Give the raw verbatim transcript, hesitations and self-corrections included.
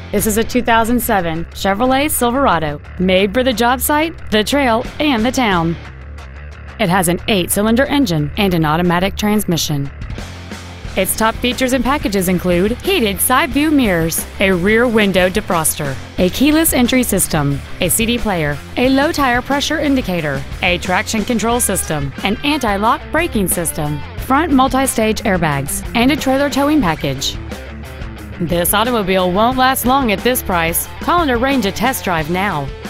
This is a two thousand seven Chevrolet Silverado, made for the job site, the trail, and the town. It has an eight-cylinder engine and an automatic transmission. Its top features and packages include heated side view mirrors, a rear window defroster, a keyless entry system, a C D player, a low tire pressure indicator, a traction control system, an anti-lock braking system, front multi-stage airbags, and a trailer towing package. This automobile won't last long at this price. Call and arrange a test drive now.